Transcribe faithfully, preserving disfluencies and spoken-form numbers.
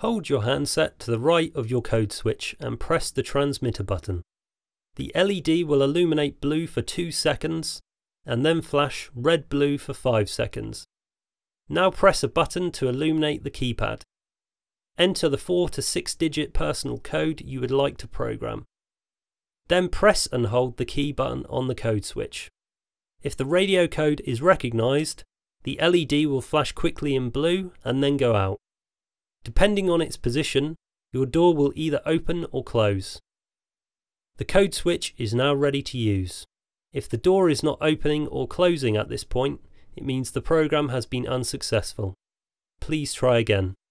Hold your handset to the right of your code switch and press the transmitter button. The L E D will illuminate blue for two seconds and then flash red-blue for five seconds. Now press a button to illuminate the keypad. Enter the four to six digit personal code you would like to program. Then press and hold the key button on the code switch. If the radio code is recognised, the L E D will flash quickly in blue and then go out. Depending on its position, your door will either open or close. The code switch is now ready to use. If the door is not opening or closing at this point, it means the program has been unsuccessful. Please try again.